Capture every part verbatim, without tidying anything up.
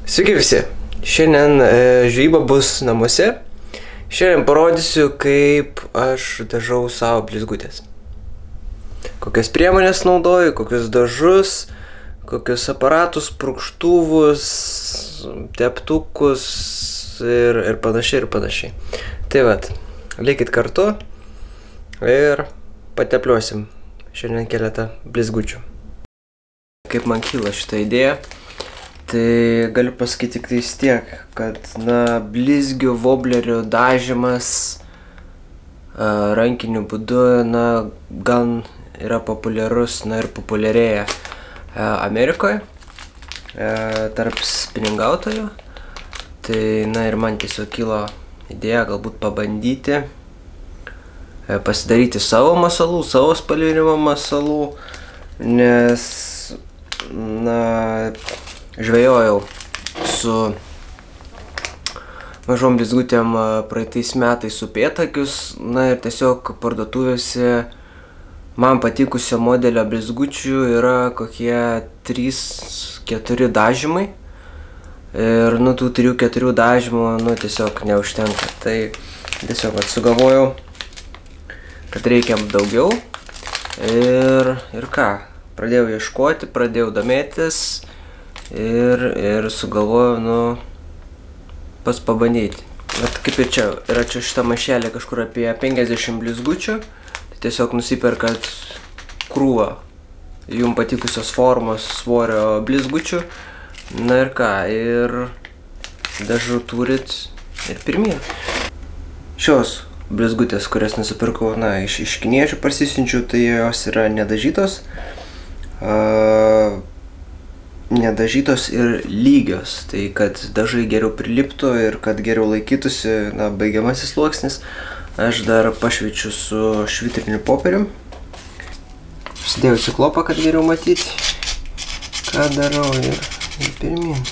Sveiki visi. Šiandien e, žvejyba bus namuose. Šiandien parodysiu, kaip aš dažau savo blizgutės. Kokias priemonės naudoju, kokius dažus, kokius aparatus, purkštuvus, teptukus ir, ir panašiai ir panašiai. Tai vat, likit kartu ir patepliuosim šiandien keletą blizgučių. Kaip man kyla šitą idėją? Tai galiu pasakyti tik tais tiek, kad na, blizgių voblerių dažymas a, rankiniu būdu na, gan yra populiarus, na ir populiarėja a, Amerikoje a, tarp spiningautojų. Tai na ir man tiesiog kilo idėja galbūt pabandyti a, pasidaryti savo masalų, savo spalvinimo masalų, nes na žvejojau su mažom blizgutėm praeitais metais upėtakius, na ir tiesiog parduotuvėse man patikusio modelio blizgučių yra kokie trys keturi dažymai ir nu tų trijų keturių dažymų nu tiesiog neužtenka. Tai tiesiog sugalvojau, kad reikia daugiau ir, ir ką, pradėjau ieškoti, pradėjau domėtis. Ir, ir sugalvojau, nu, pas pabandyti. Bet kaip ir čia, yra čia šitą maišelį kažkur apie penkiasdešimt blizgučių. Tai tiesiog nusiperkat krūvą jums patikusios formos svorio blizgučių. Na ir ką, ir dažų turit ir pirmyn. Šios blizgutės, kurias nusipirkau, na, iš, iš kiniečių parsisiunčiu, tai jos yra nedažytos. Uh, nedažytos ir lygios, tai kad dažai geriau priliptų ir kad geriau laikytųsi na, baigiamasis sluoksnis, aš dar pašveičiu su švitriniu popierium. Užsidėjau ciklopą, kad geriau matyti, ką darau ir, ir pirmyn.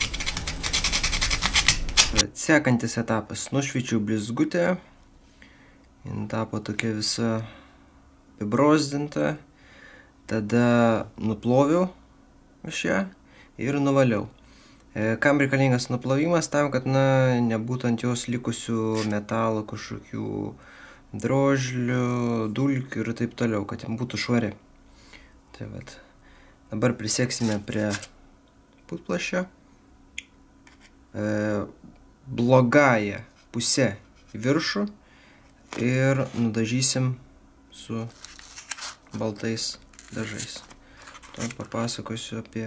Sekantis etapas. Nušveičiau blizgutę. Jin tapo tokia visa apibrozdinta. Tada nuploviau aš ją ir nuvaliau. E, kam reikalingas nuplovimas? Tam, kad na, nebūtų ant jos likusių metalų, kažkokių drožlių, dulkių ir taip toliau, kad jin būtų švari. Tai vat. Dabar priseksime prie putplasčio. E, blogąją pusę į viršų ir nudažysim su baltais dažais. Tuo papasakosiu apie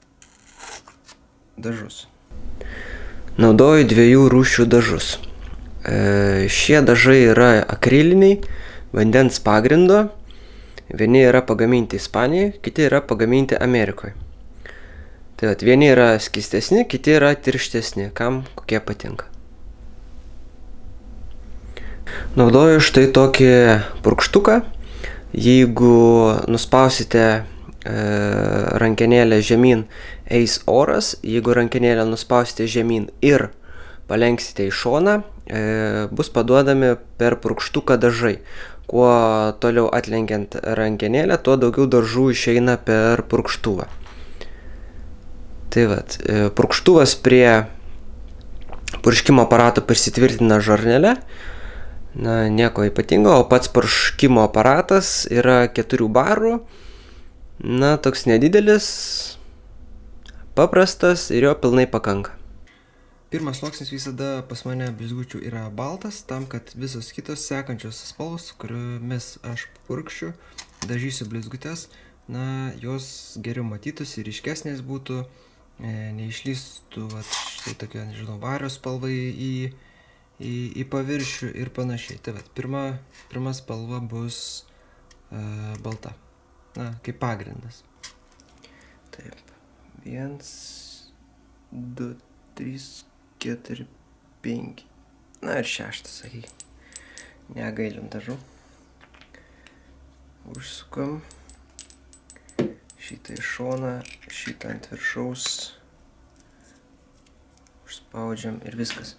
dažus. Naudoju dviejų rūšių dažus. E, šie dažai yra akriliniai, vandens pagrindo. Vieni yra pagaminti Ispanijoje, kiti yra pagaminti Amerikoje. Tai vat, vieni yra skystesni, kiti yra tirštesni, kam kokie patinka. Naudoju štai tokį purkštuką. Jeigu nuspausite rankenėlę žemyn, eis oras. Jeigu rankenėlę nuspausite žemyn ir palenksite į šoną, e, bus paduodami per purkštuką dažai. Kuo toliau atlenkiant rankenėlę, tuo daugiau dažų išeina per purkštuvą. Tai vat, e, purkštuvas prie purškimo aparato prisitvirtina žarnelę. Na, nieko ypatingo, o pats purškimo aparatas yra keturių barų. Na, toks nedidelis, paprastas ir jo pilnai pakanka. Pirmas sluoksnis visada pas mane blizgučių yra baltas, tam, kad visos kitos sekančios spalvos, kuriomis aš purkščiu, dažysiu blizgutės, na, jos geriau matytųsi ir ryškesnės būtų, e, neišlystų, vat, štai tokia, nežinau, vario spalvai į, į, į paviršių ir panašiai. Tai vat, pirma, pirma spalva bus e, balta. Na, kaip pagrindas. Taip. Viens, du, trys, keturi, penki. Na ir šeštas, sakyk. Negailim dažų. Užsukam. Šitą į šoną, šitą ant viršaus. Užspaudžiam ir viskas.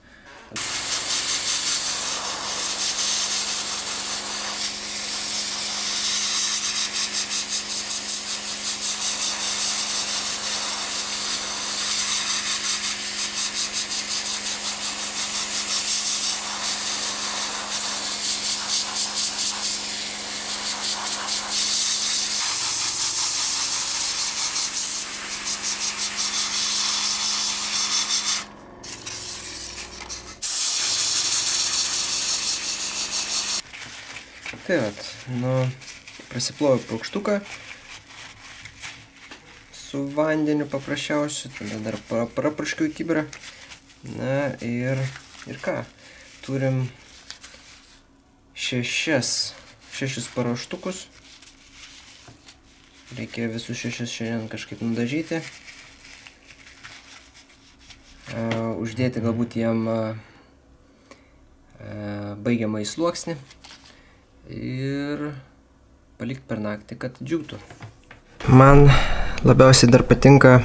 Tai vat, nu, prasiploviau purkštuką su vandeniu paprasčiausiu, tada dar prapurškiau į kibirą. Na ir, ir ką, turim šešias, šešis paruoštukus. Reikia visus šešis šiandien kažkaip nudažyti. Uh, uždėti galbūt jam uh, baigiamąjį sluoksnį ir palikti per naktį, kad džiūtų. Man labiausiai dar patinka,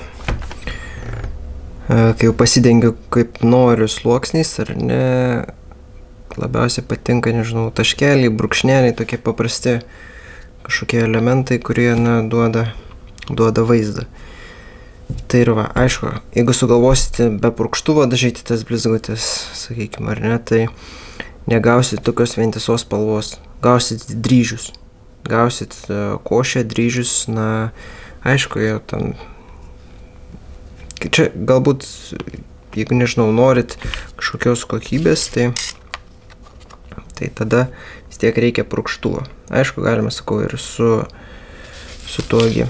uh, kai jau pasidengiu kaip noriu sluoksniais, ar ne, labiausiai patinka, nežinau, taškeliai, brūkšneliai, tokie paprasti kažkokie elementai, kurie, na, duoda, duoda vaizdą. Tai ir va, aišku, jeigu sugalvosite be purkštuvo dažyti tas blizgutės, sakykime, ar ne, tai negausit tokios vientisos spalvos, gausit dryžius, gausit uh, košę, dryžius, na, aišku, jau ten, čia galbūt, jeigu, nežinau, norit kažkokios kokybės, tai, tai tada vis tiek reikia purkštuvo. Aišku, galima, sakau, ir su, su tuogi.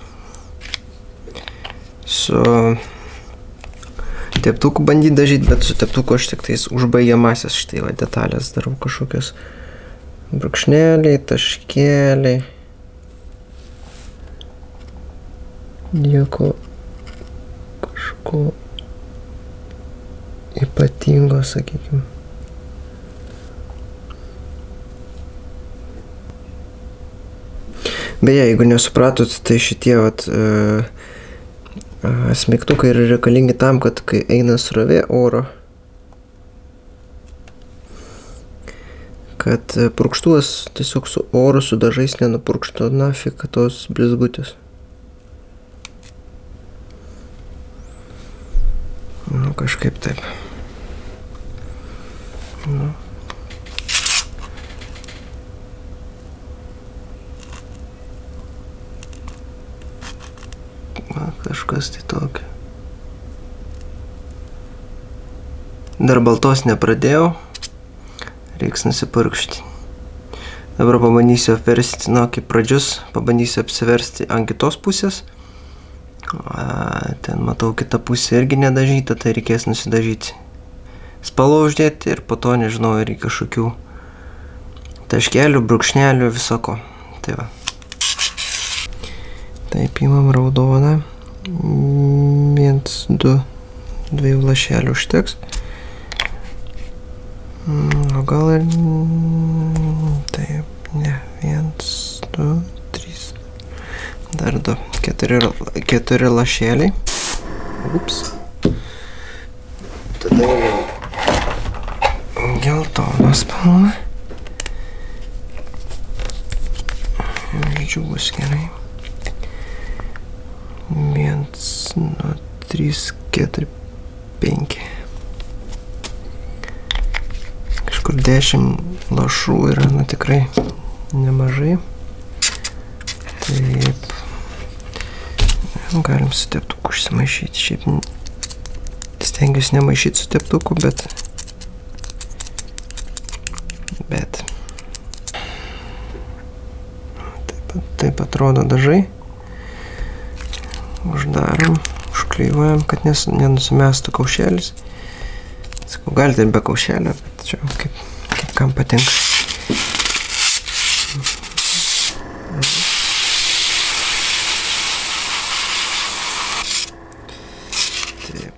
Su teptuku bandyti dažyti, bet su teptuku aš tik tais užbaigiamasis štai va detalės darau, kažkokios brūkšneliai, taškeliai. Nieko kažko ypatingo, sakykime. Beje, jeigu nesupratot, tai šitie vat uh, smeigtukai yra reikalingi tam, kad kai eina srovė oro, kad purkštuvas tiesiog su oru, su dažais nenupurkšto nafik tos blizgutės. Nu, kažkaip taip. Nu. Kažkas tai tokio. Dar baltos nepradėjau. Reiks nusipurkšti. Dabar pabandysiu apversti, nu, kaip pradžius, pabandysiu apsiversti ant kitos pusės. A, ten matau, kita pusė irgi nedažyta, tai reikės nusidažyti. Spalvą uždėti ir po to, nežinau, ir kažkokių taškelių, brūkšnelių, visako. Tai va. Taip, imam raudoną. Viens, du, dviejų lašelių užteks. O gal ir... Taip, ne. Viens, du, trys. Dar du. Keturi, keturi lašeliai. Ups. Tada jau geltoną spalvą. Žodžiu, bus gerai. Viens, nu, trys, keturi, penki. Kažkur dešimt lašų yra, nu, tikrai nemažai. Taip. Galim su teptuku užsimaišyti. Šiaip stengiuosi nemaišyti su teptuku, bet... Bet... Taip, taip atrodo dažai. Uždarom, užklijuojam, kad nes, nenusimestų kaušelis. Sakau, galite ir be kaušelio, bet čia kaip, kaip kam patinka. Taip.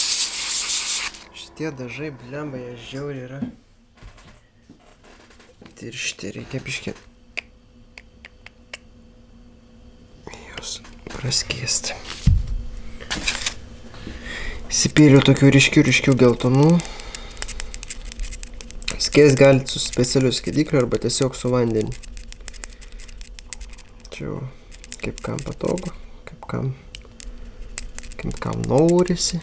Tie dažai, blemba, jie žiauriai yra tiršti, reikia biškį jos praskiesti. Įsipėliau tokių ryškių, ryškių geltonų. Skėst galite su specialiu skėdikliu arba tiesiog su vandeniu. Čia jau kaip kam patogu, kaip kam, kaip kam norisi.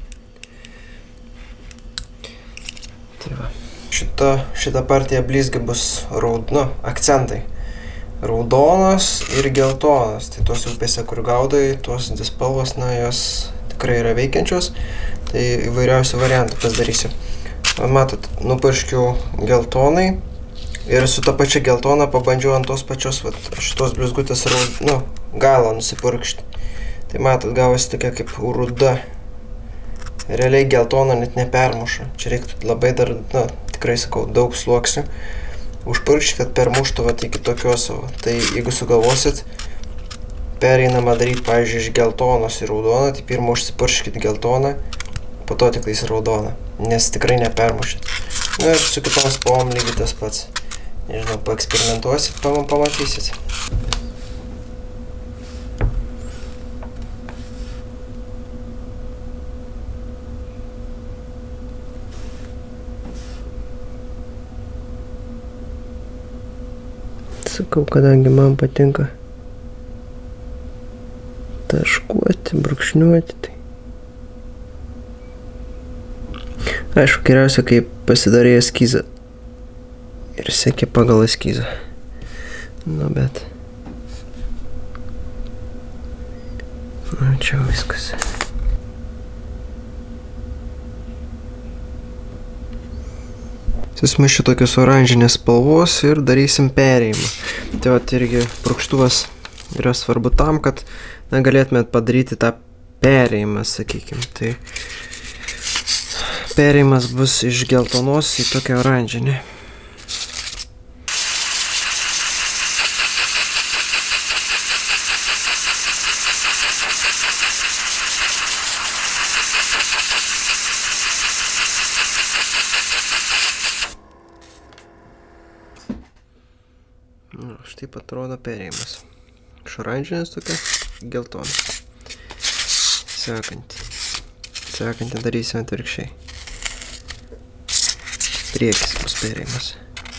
Tai va. Šita, šita partija blizgi bus raud, nu, akcentai. Raudonas ir geltonas. Tai tos upėse, kur gaudai, tos spalvos, na, jos tikrai yra veikiančios. Tai įvairiausių variantų pasidarysiu. Matot, nupurškiau geltonai ir su ta pačia geltona pabandžiau ant tos pačios, vat, šitos blizgutės raud, nu, galą nusipurkšti. Tai matot, gavosi tokia kaip ruda. Realiai geltona net nepermuša. Čia reiktų labai dar, na, tikrai sakau, daug sluoksnių užpurkšti, kad permuštų vat iki tokios savo. Tai jeigu sugalvosit pereinamą daryti, pavyzdžiui, iš geltonos į raudoną, tai pirmą užsipurškit geltoną, po to tik tais raudoną, nes tikrai nepermušit. Na ir su kitom spalvom lygiai tas pats. Nežinau, paeksperimentuosit, pamatysit. Sakau, kadangi man patinka taškuoti, brūkšniuoti, tai aišku, geriausia, kai pasidarė eskizą ir seki pagal eskizą. Nu, bet nu, čia viskas. Susimaišiu tokios oranžinės spalvos ir darysim perėjimą. Tai vat irgi purkštuvas yra svarbu tam, kad na, galėtumėt padaryti tą perėjimą, sakykim. Tai perėjimas bus iš geltonos į tokią oranžinę. Nu, štai atrodo perėjimas. Iš oranžinės tokia geltona. Sekantį. Sekantį darysime atvirkščiai. Priekis bus perėjimas.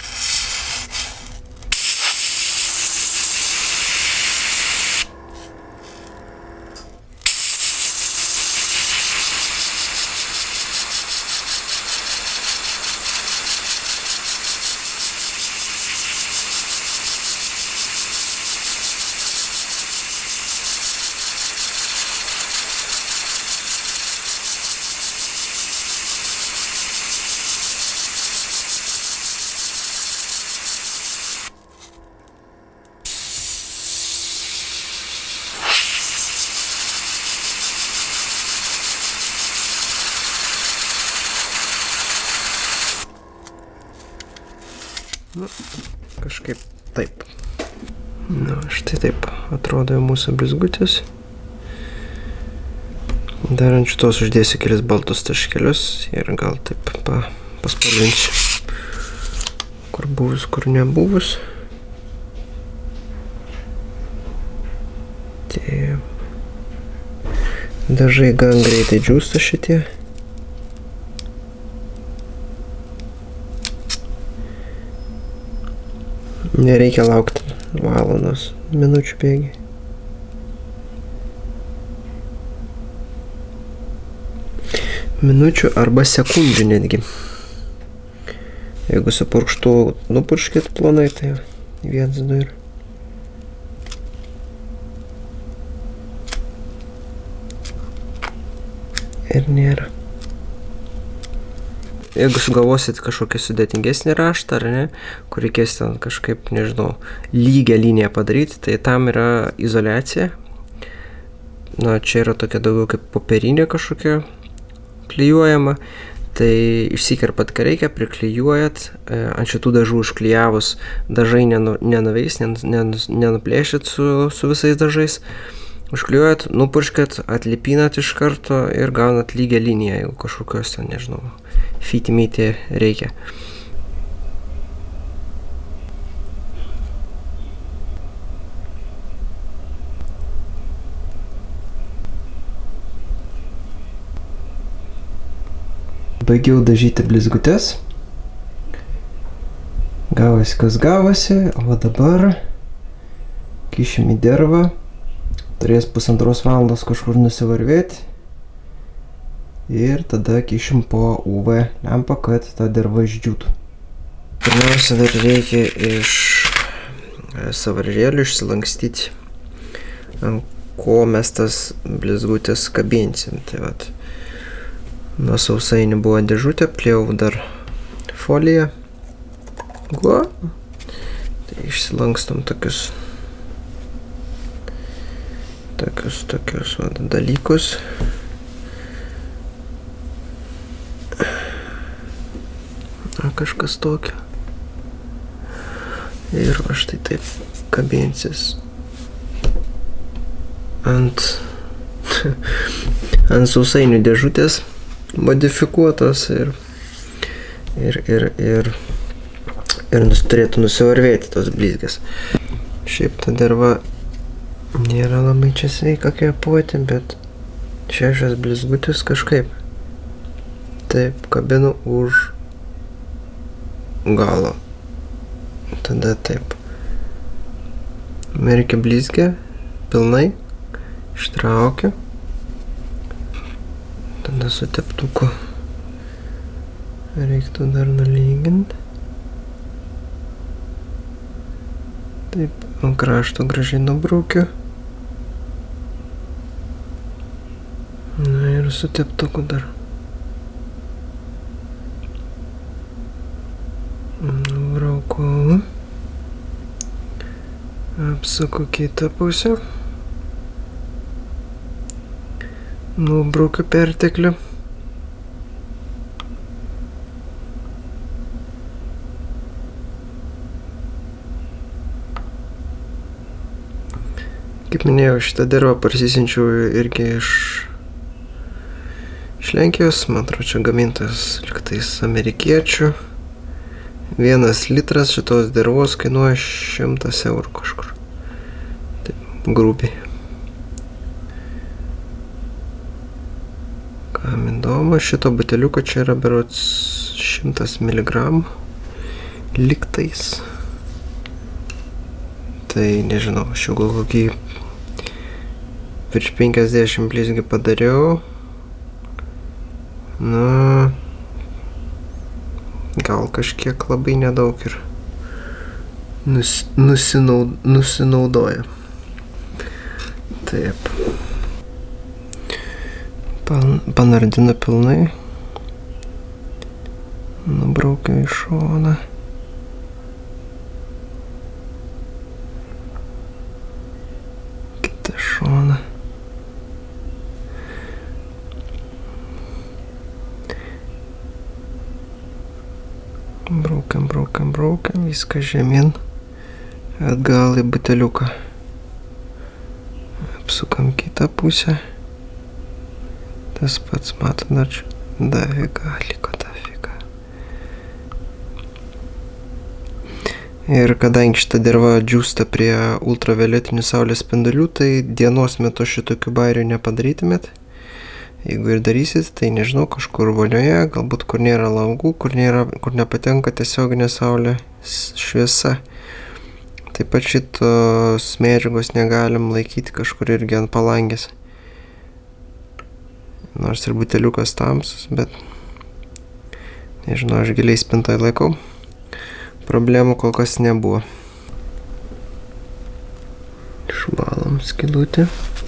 Nu, kažkaip taip. Nu, štai taip atrodo mūsų blizgutės. Dar ant šitos uždėsiu kelis baltus taškelius ir gal taip pa, paspalvinsiu. Kur buvus, kur nebuvus. Tie dažai gan greitai džiūsta šitie. Nereikia laukti valandos, minučių bėgi. Minučių arba sekundžių netgi. Jeigu su purkštuvu nupurškit plonai, tai vienas, du ir. Ir nėra. Jeigu sugalvosit kažkokį sudėtingesnį raštą, ar ne, kur reikės ten kažkaip, nežinau, lygią liniją padaryti, tai tam yra izoliacija. Na, čia yra tokia daugiau kaip popierinė kažkokia klijuojama. Tai išsikerpat, ką reikia, priklijuojat, ant šitų dažų užklijavus dažai nenu, nenuveis, nenuplėšit su, su visais dažais. Užklijuojat, nupurškit, atlipinat iš karto ir gaunat lygią liniją, jeigu kažkokios ten, nežinau, fiti-myti reikia. Baigiau dažyti blizgutes. Gavosi kas gavosi, o dabar kišim į dervą. Turės pusantros valandos kažkur nusivarvėti. Ir tada kišim po U V lempą, kad ta derva išdžiūtų. Pirmiausia, dar reikia iš sąvaržėlių išsilankstyti, ant ko mes tas blizgutės kabinsim. Tai vat, nuo sausainių buvo dėžutė, plėjau dar foliją. Guo. Tai išsilankstom tokius, tokius, tokius vat, dalykus. A, kažkas tokio. Ir va štai taip kabinsis ant, ant sausainių dėžutės modifikuotos ir, ir, ir, ir, ir nus, turėtų nusivarvėti tos blizgės. Šiaip ta derva nėra labai čia sveika kvėpuoti, bet šešios blizgutės kažkaip taip kabinu už galo. Tada taip. Merkia blizgę pilnai, ištraukiu. Tada su teptuku reiktų dar nulyginti. Taip, ant krašto gražiai nubraukiu. Na ir su teptuku dar. Nubrauku. Apsuku kitą pusę. Nubraukiu perteklį. Kaip minėjau, šitą dervą parsisinčiau irgi iš, iš Lenkijos. Man atrodo, čia gamintas liktais amerikiečių. Vienas litras šitos dervos kainuoja šimtas eurų kažkur. Taip, grubiai. Kam įdomu, šito buteliuko čia yra berods šimtas miligramų liktais. Tai nežinau, aš jau gal kokį virš penkiasdešimt blizgių padariau. Na, gal kažkiek labai nedaug ir nus, nusinaud, nusinaudoja. Taip. Pan, panardinu pilnai. Nubraukiu į šoną. Kitą šoną. Braukiam, braukiam, braukiam, viską žemyn, atgal į buteliuką. Apsukam kitą pusę. Tas pats, matot, dar čia dafiga, liko dafiga. Ir kadangi šita derva džiūsta prie ultravioletinių saulės spindulių, tai dienos metu šitokių bairių nepadarytumėt. Jeigu ir darysit, tai nežinau, kažkur vonioje, galbūt kur nėra langų, kur, nėra, kur nepatenka tiesioginė saulė šviesa. Taip pat šitos medžiagos negalim laikyti kažkur irgi ant palangės. Nors ir buteliukas tamsus, bet nežinau, aš giliai spintai laikau. Problemų kol kas nebuvo. Išvalom skylutę.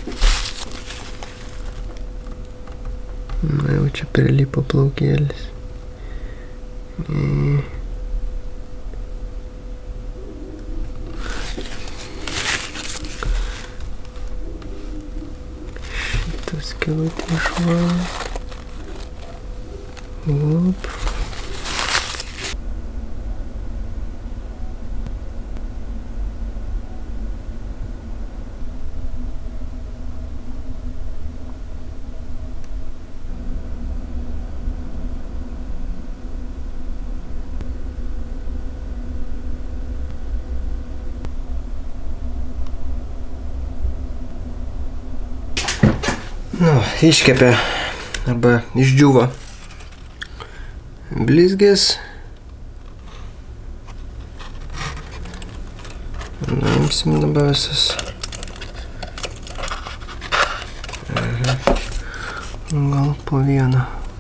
Na, jau čia prilipo plaukėlis. Šitą skylutę išvalom. Op. Nu, iškepė arba išdžiūvo blizgės. Nuimsim dabar visas. Gal po vieną.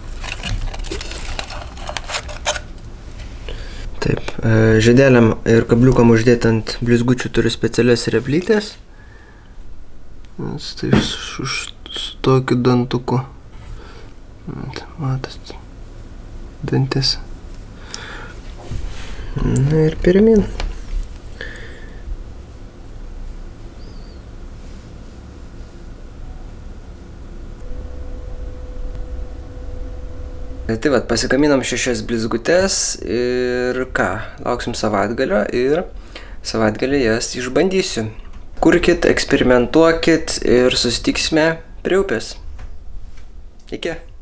Taip, žiedeliam ir kabliukam uždėti ant blizgučių turiu specialias replytės. Tai su, su tokiu dantuku. Matot, dantis. Na ir pirmin. Tai vat, pasigaminom šešias blizgutes ir ką, lauksim savaitgalio ir savaitgalį jas išbandysiu. Kurkit, eksperimentuokit ir susitiksime prie upės. Iki.